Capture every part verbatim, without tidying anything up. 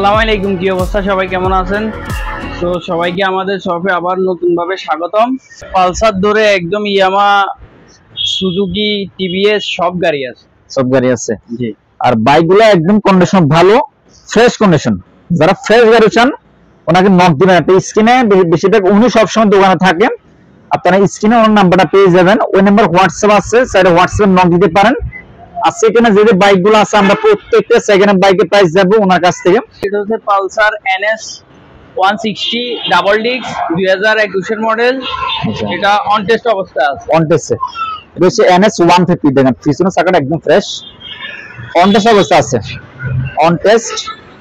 আসসালামু আলাইকুম, কি অবস্থা? সবাই কেমন আছেন? তো সবাইকে আমাদের শপে আবার নতুন ভাবে স্বাগতম। পালসার ধরে একদম ইয়ামা, সুজুকি, টিভিএস সব গাড়ি আছে, সব গাড়ি আছে জি। আর বাইকগুলো একদম কন্ডিশন ভালো, ফ্রেশ কন্ডিশন। যারা ফ্রেশ গাড়ি চান ওনাকে নক দিবেন। একটা স্ক্রিনে বেশিরভাগ উনি সবসময় দোকানে থাকেন, আপনারা স্ক্রিনে ওনার নাম্বারটা পেয়ে যাবেন। ওই নাম্বার হোয়াটসঅ্যাপ আছে, সাইডে হোয়াটসঅ্যাপে নক দিতে পারেন। আর সেখানে যে যে বাইকগুলো আছে আমরা প্রত্যেকটা সেকেন্ড বাইকের প্রাইস যাবো ওনার কাছ থেকে। এটা হচ্ছে Pulsar NS one sixty double disc দুই হাজার একুশের মডেল। এটা অন টেস্ট অবস্থা আছে। অন টেস্টে এটা হচ্ছে এনএস ওয়ান ফিফটি, দেখেন পিছনের চাকাটা একদম ফ্রেশ, অন টেস্ট অবস্থা আছে, অন টেস্ট।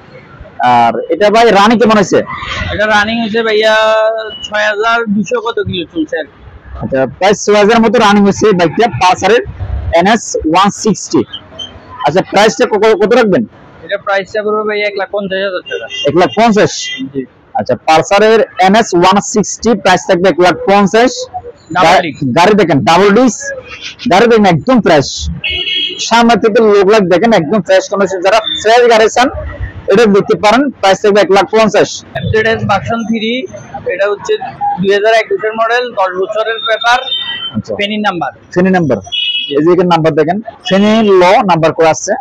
আর এটা ভাই রানিং কেমন হয়েছে? এটা রানিং হয়েছে ভাইয়া ছয় হাজার দুশো কত কিলো চলছে। আচ্ছা, প্রায় ছয় হাজার মতো রানিং হয়েছে বাইকটা, পালসারের এনএস ওয়ান সিক্সটি। আচ্ছা, প্রাইসটা কত রাখবেন? এটা প্রাইসটা করবে ভাইয়া এক লাখ পঞ্চাশ হাজার টাকা। এক লাখ পঞ্চাশ? জি। আচ্ছা, পালসারের এনএস ওয়ান সিক্সটি প্রাইস থাকবে এক লাখ পঞ্চাশ। গাড়ি দেখেন ডাবল ডিস, গাড়ি দেখেন একদম ফ্রেশ, সামনে থেকে লোক লাগ দেখেন একদম ফ্রেশ কন্ডিশন। যারা ফ্রেশ গাড়ি চান এটা দেখতে পারেন, প্রাইস থাকবে এক লাখ পঞ্চাশ। এফজেডএস ভার্সন থ্রি, এটা হচ্ছে দুই হাজার একুশের মডেল, দশ বছরের paper, Feni number. Feni number, এই যে নাম্বার দেখেন, ফেনি ল নাম্বার করে আছে।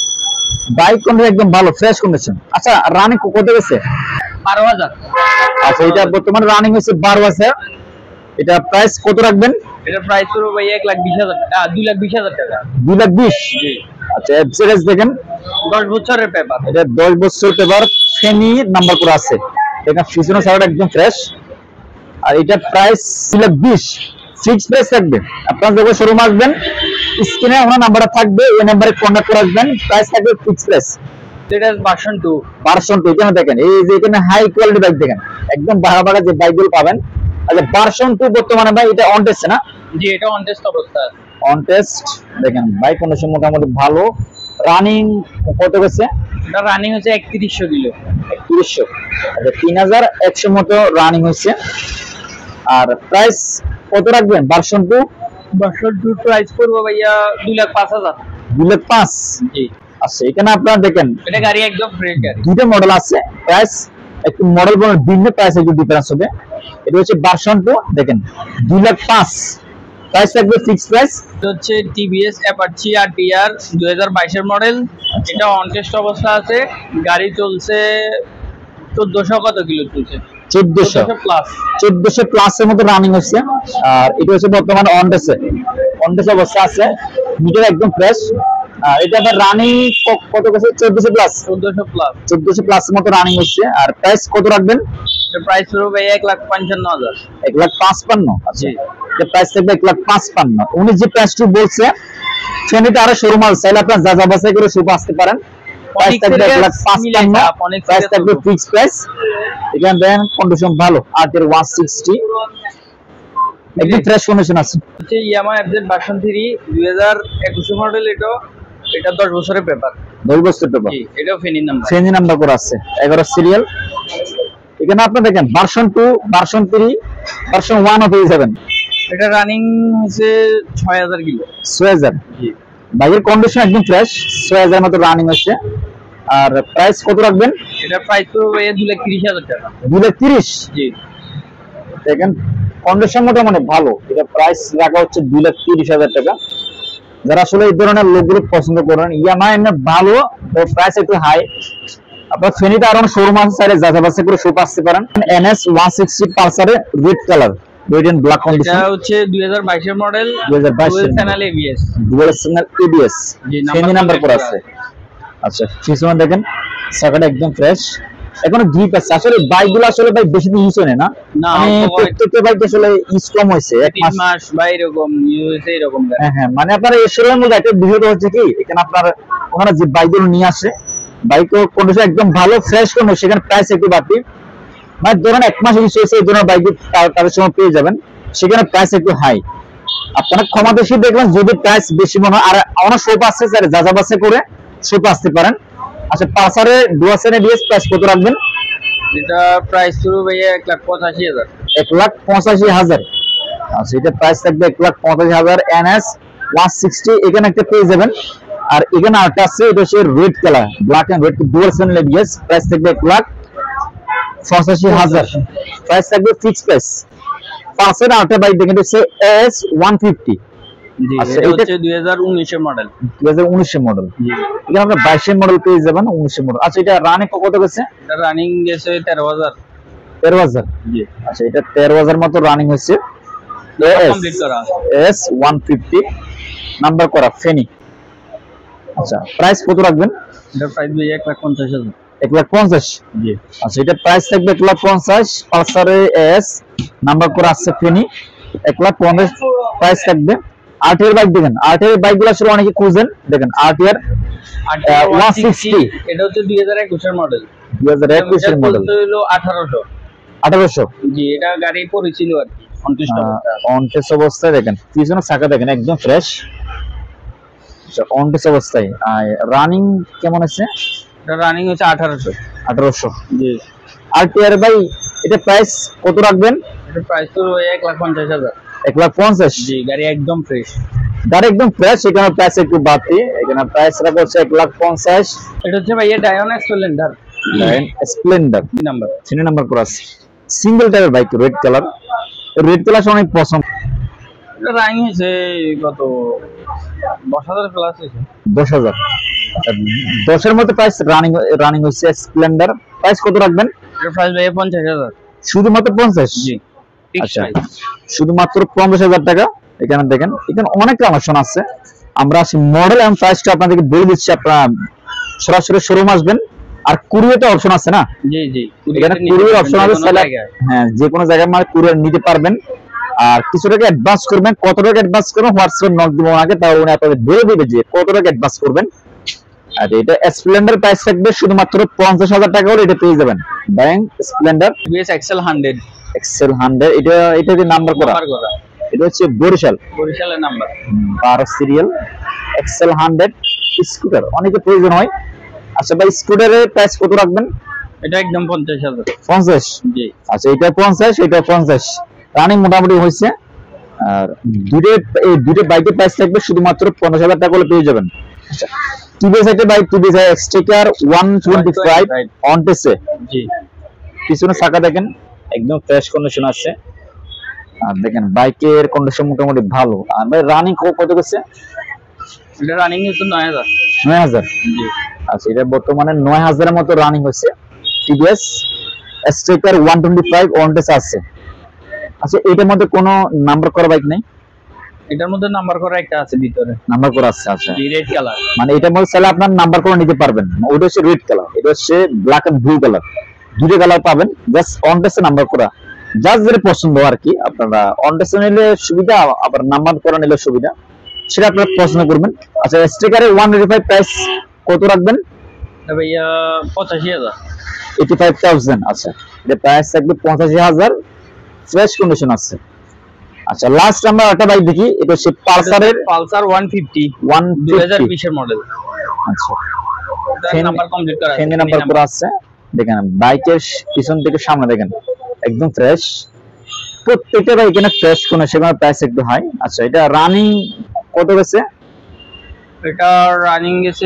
বাইক কন্ডিশন একদম ভালো, ফ্রেশ কন্ডিশন। আচ্ছা, রানিং কত গেছে? বারো হাজার। আচ্ছা, এটা বর্তমানে রানিং হচ্ছে বারো হাজার। এটা প্রাইস কত রাখবেন? এটা প্রাইস করবো ভাই এক লাখ বিশ হাজার টাকা, দুই লাখ বিশ হাজার টাকা। দুই লাখ বিশ? আচ্ছা, এফজেডএস দেখেন দশ বছরের পেপার, এটা দশ বছর পেপার, ফেনি নাম্বার করে আছে। এটা পিছনের সাইডটা একদম ফ্রেশ। আর এটা প্রাইস দুই লাখ বিশ, ফিক্স প্রাইস থাকবে। আপনারা যখন শোরুম আসবেন স্ক্রিনে ওনার নাম্বারটা থাকবে, ওই নাম্বারে কন্ট্যাক্ট করে আসবেন, প্রাইস থাকবে ফিক্স প্রাইস। এটা ভার্সন টু। ভার্সন টু, এখানে দেখেন এই যে এখানে হাই কোয়ালিটি বাইক দেখেন, একদম বাড়া বাড়া যে বাইকগুলো পাবেন। আচ্ছা, ভার্সন টু বর্তমানে ভাই এটা অন টেস্ট না? জি, এটা অন টেস্ট অবস্থা আছে। অন টেস্ট দেখেন, বাইক কন্ডিশন মোটামুটি ভালো। রানিং কত গেছে? এটা রানিং হচ্ছে একত্রিশশো কিলো। একত্রিশশো, আচ্ছা, তিন হাজার একশো মতো রানিং হয়েছে। আর প্রাইস কত রাখবেন version two? Version two price করবো ভাইয়া দুই লাখ পাঁচ হাজার। দুই লাখ পাঁচ? জি। আচ্ছা, এখানে আপনারা দেখেন এটা গাড়ি একদম ফ্রেশ গাড়ি। দুইটা মডেল আছে, প্রাইস একটু মডেল বলে ভিন্ন, প্রাইস একটু ডিফারেন্স হবে। এটা হচ্ছে ভার্সন টু, দেখেন দুই লাখ পাঁচ, প্রাইস থাকবে ফিক্স প্রাইস। এটা হচ্ছে টিভিএস অ্যাপাচি আর টিআর দুই হাজার বাইশের মডেল। এটা অন টেস্ট অবস্থা আছে, গাড়ি চলছে চোদ্দশো কত কিলো চলছে, চোদ্দশো প্লাস। চোদ্দশো প্লাস এর মতো রানিং হচ্ছে। আর এটা হচ্ছে বর্তমানে অন টেস্টে, অন টেস্ট অবস্থা আছে, মিটার একদম ফ্রেশ। আর এটা আবার রানিং কত গেছে? চোদ্দশো প্লাস। চোদ্দশো প্লাস, চোদ্দশো প্লাস এর মতো রানিং হচ্ছে। আর প্রাইস কত রাখবেন? এটা প্রাইস হলো ভাই এক লাখ পঞ্চান্ন হাজার। এক লাখ পাঁচপান্ন? আচ্ছা, এটা প্রাইস থাকবে এক লাখ পাঁচপান্ন। উনি যে প্রাইসটি বলছে সেটা আরো শোরুম আছে, চাইলে আপনার যা যা বাছাই করে শুভ আসতে পারেন। প্রাইস থাকবে এক লাখ পাঁচপান্ন, প্রাইস থাকবে ফিক্স প্রাইস। এখানে দেখেন কন্ডিশন ভালো, আটের ওয়ান সিক্সটি একদম ফ্রেশ কন্ডিশন আছে। হচ্ছে ইয়ামা এফজেড ভার্সন থ্রি দুই হাজার একুশের মডেল। এটা এটা দশ বছরের পেপার। দশ বছর পেপার, এটাও ফেনি নাম্বার। ফেনি নাম্বার করে আছে, এগারো সিরিয়াল। এখানে আপনি দেখেন version two, version three, version one পেয়ে যাবেন। এটা রানিং হচ্ছে ছয় হাজার কিলো। ছয় হাজার? বাইকের কন্ডিশন একদম ফ্রেশ, ছয় হাজার মতো রানিং হচ্ছে। আর প্রাইস কত রাখবেন? এটা প্রাইস তো দুই লাখ তিরিশ হাজার টাকা। দুই লাখ তিরিশ? জি। দেখেন কন্ডিশন মোটামুটি ভালো, এটা প্রাইস রাখা হচ্ছে দুই লাখ তিরিশ হাজার টাকা। যারা আসলে এই ধরনের লোকগুলো পছন্দ করেন, ইয়ামা এমনি ভালো, প্রাইস একটু হাই। আপনার ফেনীতে আরো শোরুম আছে, চাইলে যাচাই বাছাই করে শোপ আসতে পারেন। এনএস ওয়ান সিক্সটি পালসারে red colour, red and black condition. এটা হচ্ছে দুই হাজার বাইশের মডেল, দুই হাজার বাইশ channel ABS, dual channel ABS, Feni number করে আছে। আচ্ছা, পিছনে দেখেন চাকাটা একদম ফ্রেশ, এখনো গ্রিপ আছে। আসলে বাইকগুলো আসলে ভাই বেশি দিন ইউজ হয় না, মানে প্রত্যেকটা বাইক আসলে ইউজ কম হয়েছে, এক মাস বা এরকম ইউজ এরকম। হ্যাঁ হ্যাঁ, মানে আপনার এই শোরুমের মধ্যে একটা বিষয় হচ্ছে কি, এখানে আপনার ওনারা যে বাইকগুলো নিয়ে আসে, বাইক কন্ডিশন একদম ভালো, ফ্রেশ কন্ডিশন, সেখানে প্রাইস একটু বাড়তি। মানে ধরেন এক মাস ইউজ হয়েছে, এই ধরনের বাইক তাদের সময় পেয়ে যাবেন, সেখানে প্রাইস একটু হাই। আপনারা ক্ষমা বেশি দেখবেন যদি প্রাইস বেশি মনে হয়। আর অনেক শোপ আসছে, যা যা বাসে করে শোপ আসতে পারেন। আচ্ছা, পালসারে ডুয়াল এবিএস প্রাইস কত রাখবেন? এটা প্রাইস শুরু ভাইয়া এক লাখ পঁচাশি হাজার। এক লাখ পঁচাশি হাজার? আচ্ছা, এটা প্রাইস থাকবে এক লাখ পঁচাশি হাজার। এনএস ওয়ান সিক্সটি এখানে একটা পেয়ে যাবেন। আর এখানে আরেকটা আছে, এটা হচ্ছে red colour, black and red dual channel ABS, price থাকবে এক লাখ পঁচাশি হাজার, প্রাইস থাকবে ফিক্স প্রাইস। পাঁচের আরেকটা বাইক দেখেন, এটা হচ্ছে এস ওয়ান ফিফটি। জি, এটা হচ্ছে দুই হাজার উনিশ এর মডেল। দুই হাজার উনিশ এর মডেল। জি, এখানে আমরা বাইশ এর মডেল পেয়ে যাবেন, উনিশ এর মডেল। আচ্ছা, এটা রানিং কত গেছে? এটা রানিং গেছে তেরো হাজার। তেরো হাজার। জি, আচ্ছা, এটা তেরো হাজার মতো রানিং হচ্ছে, কমপ্লিট করা এস ওয়ান ফিফটি নাম্বার করা ফেনি। আচ্ছা, প্রাইস কত রাখবেন? এটা প্রাইস ভাই এক লাখ পঞ্চাশ হাজার। এক লাখ পঞ্চাশ। জি, আচ্ছা, এটা প্রাইস থাকবে এক লাখ পঞ্চাশ, পালসারে এস নাম্বার করা আছে ফেনি, এক লাখ পঞ্চাশ প্রাইস থাকবে। আরটিআর বাইক দেখেন, আরটিআর বাইক গুলো আসলে অনেকে খুঁজেন, দেখেন আরটিআর ওয়ান সিক্সটি, এটা হচ্ছে দুই হাজার একুশ এর মডেল। দুই হাজার একুশ এর মডেল, হলো আঠারোশো। আঠারোশো। জি, এটা গাড়ি পড়েছিল আর কি, অনটেস্ট অবস্থা। অনটেস্ট অবস্থায় দেখেন, পিছনে চাকা দেখেন একদম ফ্রেশ। আচ্ছা, অনটেস্ট অবস্থায়। আর রানিং কেমন আছে? এটা রানিং হচ্ছে আঠারোশো। আঠারোশো। জি, আরটিআর ভাই, এটা প্রাইস কত রাখবেন? এটা প্রাইস তো এক লাখ পঞ্চাশ হাজার। এক লাখ পঞ্চাশ। জি, গাড়ি একদম ফ্রেশ। গাড়ি একদম ফ্রেশ, এখানে প্রাইস একটু বাড়তি, এখানে প্রাইস রাখা হচ্ছে এক লাখ পঞ্চাশ। এটা হচ্ছে ভাইয়া ডায়ন স্প্লেন্ডার। ডায়ন স্প্লেন্ডার নাম্বার তিন নাম্বার করা আছে, single tyre bike, red colour. Red colour অনেক পছন্দ। এটা রানিং হয়েছে কত, দশ হাজার প্লাস হয়েছে। দশ হাজার। দশের মধ্যে প্রাইস রানিং রানিং হচ্ছে স্প্লেন্ডার। প্রাইস কত রাখবেন? এটা প্রাইস ভাইয়া পঞ্চাশ হাজার। শুধুমাত্র পঞ্চাশ? জি, আচ্ছা, শুধুমাত্র পঞ্চাশ হাজার টাকা। এখানে দেখেন, এখানে অনেক কালেকশন আছে। আমরা আসি মডেল এবং প্রাইসটা আপনাদেরকে বলে দিচ্ছি, আপনারা সরাসরি শোরুম আসবেন। আর কুরিয়ারটা অপশন আছে না? জি জি, এখানে কুরিয়ার অপশন আছে, হ্যাঁ, যে কোনো জায়গায় মানে কুরিয়ার নিতে পারবেন। আর কিছু টাকা অ্যাডভান্স করবেন, কত টাকা অ্যাডভান্স করবেন হোয়াটসঅ্যাপে নক দিব আগে, তাহলে উনি আপনাদের বলে দিবে যে কত টাকা অ্যাডভান্স করবেন। আর এটা স্প্লেন্ডার প্রাইস থাকবে শুধুমাত্র পঞ্চাশ হাজার টাকা হলে এটা পেয়ে যাবেন। ব্যাংক Splendor BS XL hundred. XL hundred, এটা এটা যে নাম্বার করা, এটা হচ্ছে বরিশাল, বরিশালের নাম্বার, বারো সিরিয়াল, এক্সেল হান্ড্রেড স্কুটার অনেকে প্রয়োজন হয়। আচ্ছা ভাই, স্কুটারের প্রাইস কত রাখবেন? এটা একদম পঞ্চাশ হাজার। পঞ্চাশ? জি। আচ্ছা, এটা পঞ্চাশ, এটা পঞ্চাশ, রানিং মোটামুটি হয়েছে। আর দুটো এই দুটো বাইকের প্রাইস থাকবে শুধুমাত্র পঞ্চাশ হাজার টাকা হলে পেয়ে যাবেন। আচ্ছা, টিভিএস একটা বাইক, টিভিএস এক্সটেকার ওয়ান টোয়েন্টি ফাইভ অনটেসে। জি, পিছনে চাকা দেখেন একদম ফ্রেশ কন্ডিশন আছে। আর দেখেন বাইকের কন্ডিশন মোটামুটি ভালো। আর ভাই রানিং কত গেছে? এটা রানিং হচ্ছে নয় হাজার। নয় হাজার? জি। আচ্ছা, এটা বর্তমানে নয় হাজারের মতো রানিং হচ্ছে। টিভিএস এক্সটেকার ওয়ান টোয়েন্টি ফাইভ অনটেস আছে। আচ্ছা, এটার মধ্যে কোনো নাম্বার করা বাইক নেই? এটার মধ্যে নাম্বার করা একটা আছে ভিতরে, নাম্বার করা আছে। আচ্ছা, রেড কালার, মানে এটার মধ্যে চাইলে আপনার নাম্বার করে নিতে পারবেন। ওটা হচ্ছে রেড কালার, এটা হচ্ছে ব্ল্যাক এন্ড ব্লু কালার, দুটো কালার পাবেন। জাস্ট অনটেসে নাম্বার করা, জাস্ট যেটা পছন্দ আর কি। আপনারা অনটেসে নিলে সুবিধা, আবার নাম্বার করা নিলে সুবিধা, সেটা আপনারা পছন্দ করবেন। আচ্ছা, স্টিকারে ওয়ান এইটি ফাইভ প্রাইস কত রাখবেন? ভাইয়া পঁচাশি হাজার। Eighty five thousand. আচ্ছা, এটা প্রাইস থাকবে পঁচাশি হাজার, ফ্রেশ কন্ডিশন আছে। আচ্ছা, লাস্ট আমরা একটা বাইক দেখি, এটা হচ্ছে পালসারের পালসার ওয়ান ফিফটি, দুই হাজার বিশ এর মডেল। আচ্ছা, নাম্বার কমপ্লিট করা আছে, নাম্বার করা আছে। দেখেন বাইকের পিছন থেকে সামনে দেখেন একদম ফ্রেশ, প্রত্যেকটা বাইক এখানে ফ্রেশ কোন, সেখানে প্রাইস একটু হাই। আচ্ছা, এটা রানিং কত গেছে? এটা রানিং গেছে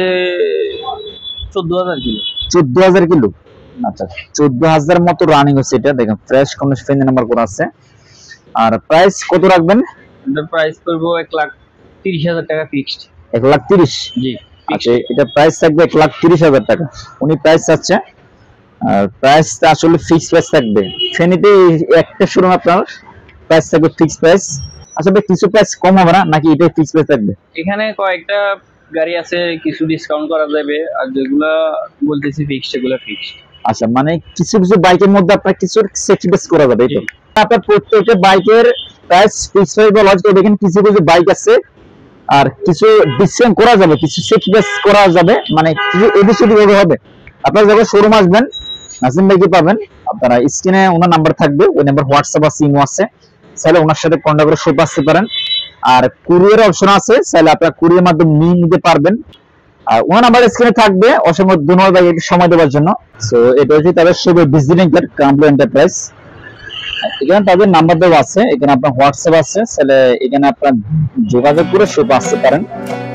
চোদ্দ হাজার কিলো। চোদ্দ হাজার কিলো? আচ্ছা, চোদ্দ হাজার মতো রানিং হচ্ছে। এটা দেখেন ফ্রেশ কন্ডিশন নাম্বার করা আছে। আর প্রাইস কত রাখবেন? এটার প্রাইস করবো এক লাখ তিরিশ হাজার টাকা ফিক্সড। এক লাখ তিরিশ? জি। আচ্ছা, এটা প্রাইস থাকবে এক লাখ তিরিশ হাজার টাকা, উনি প্রাইস চাচ্ছে। আর প্রাইসটা আসলে ফিক্স প্রাইস থাকবে। ফেনীতে একটা শোরুম আপনার প্রাইস থাকবে ফিক্স প্রাইস। আচ্ছা ভাই, কিছু প্রাইস কম হবে না নাকি এটাই ফিক্স প্রাইস থাকবে? এখানে কয়েকটা গাড়ি আছে, কিছু ডিসকাউন্ট করা যাবে, আর যেগুলা বলতেছি ফিক্সড সেগুলো ফিক্সড। আচ্ছা, মানে কিছু কিছু বাইকের মধ্যে আপনার কিছু স্যাক্রিফাইস করা যাবে, এই তো? আপনার প্রত্যেকটা বাইকের প্রাইস ফিক্স প্রাইস বলা হচ্ছে। দেখেন কিছু কিছু বাইক আছে আর কিছু ডিসকাউন্ট করা যাবে, কিছু স্যাক্রিফাইস করা যাবে, মানে কিছু এবিসিডি ভাবে হবে। আপনারা যখন শোরুম আসবেন, নাজিম ভাইকে পাবেন, আপনারা স্ক্রিনে ওনার নাম্বার থাকবে, ওই নাম্বার হোয়াটসঅ্যাপ আছে, ইমো আছে, চাইলে ওনার সাথে কন্ট্যাক্ট করে শপ আসতে পারেন। আর কুরিয়ার অপশন আছে, চাইলে আপনারা কুরিয়ার মাধ্যমে নিয়ে নিতে পারবেন। আর ওনার নাম্বার স্ক্রিনে থাকবে। অসংখ্য ধন্যবাদ ভাই একটু সময় দেওয়ার জন্য। সো এটা হচ্ছে তাদের শপের ভিজিটিং কার্ড, কামরু এন্টারপ্রাইজ। এখানে তাদের নাম্বার দেওয়া আছে, এখানে আপনার হোয়াটসঅ্যাপ আছে, চাইলে এখানে আপনার যোগাযোগ করে শপ আসতে পারেন।